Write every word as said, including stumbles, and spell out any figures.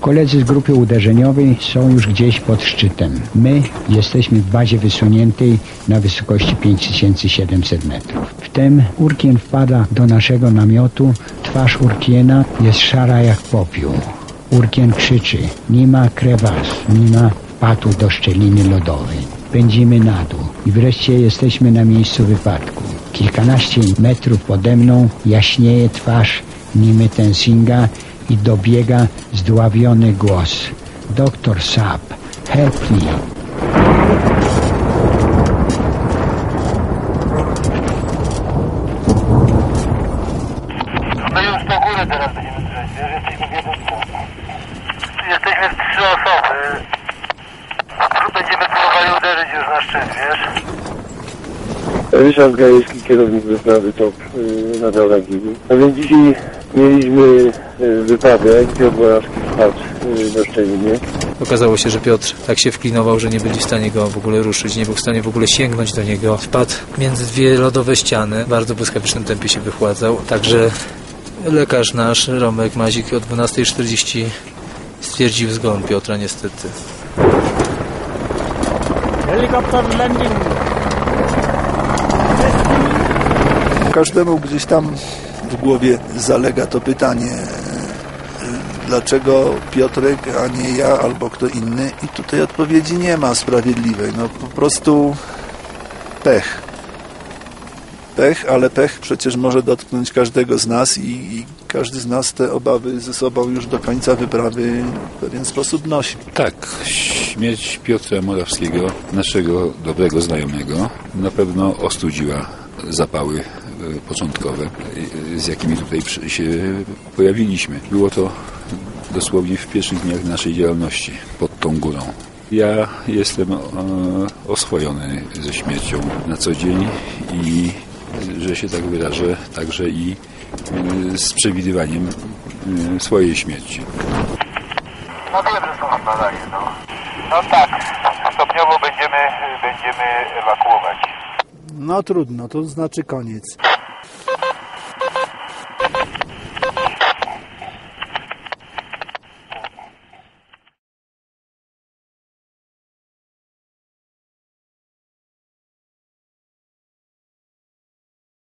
Koledzy z grupy uderzeniowej są już gdzieś pod szczytem. My jesteśmy w bazie wysuniętej na wysokości pięć tysięcy siedemset metrów. Wtem Urkien wpada do naszego namiotu. Twarz Urkiena jest szara jak popiół. Urkien krzyczy: nie ma krewas, nie ma wpadł do szczeliny lodowej. Pędzimy na dół i wreszcie jesteśmy na miejscu wypadku. Kilkanaście metrów pode mną jaśnieje twarz Nimy Tensinga i dobiega zdławiony głos: doktor Saab, help me. My już do góry teraz będziemy drzeć, wiesz, jesteśmy w jedynce. Jesteśmy w trzy osoby. Będziemy próbowali uderzyć już na szczyt, wiesz? Ryszard Gajewski, kierownik wyprawy Top yy, na Daulagigu. A więc dzisiaj mieliśmy yy, wypadek, Piotr Borawski wpadł yy, do szczeliny. Okazało się, że Piotr tak się wklinował, że nie byli w stanie go w ogóle ruszyć, nie był w stanie w ogóle sięgnąć do niego. Wpadł między dwie lodowe ściany, w bardzo błyskawicznym tempie się wychładzał. Także lekarz nasz, Romek Mazik, o dwunasta czterdzieści stwierdził zgon Piotra niestety. Helikopter landing. Każdemu gdzieś tam w głowie zalega to pytanie, dlaczego Piotrek, a nie ja albo kto inny, i tutaj odpowiedzi nie ma sprawiedliwej, no po prostu pech. Pech, ale pech przecież może dotknąć każdego z nas i, i każdy z nas te obawy ze sobą już do końca wyprawy w pewien sposób nosi. Tak, śmierć Piotra Morawskiego, naszego dobrego znajomego, na pewno ostudziła zapały początkowe, z jakimi tutaj się pojawiliśmy. Było to dosłownie w pierwszych dniach naszej działalności pod tą górą. Ja jestem oswojony ze śmiercią na co dzień i, że się tak wyrażę, także i z przewidywaniem swojej śmierci. No wiem, że są badania, no. No tak, stopniowo będziemy, będziemy ewakuować. No trudno, to znaczy koniec.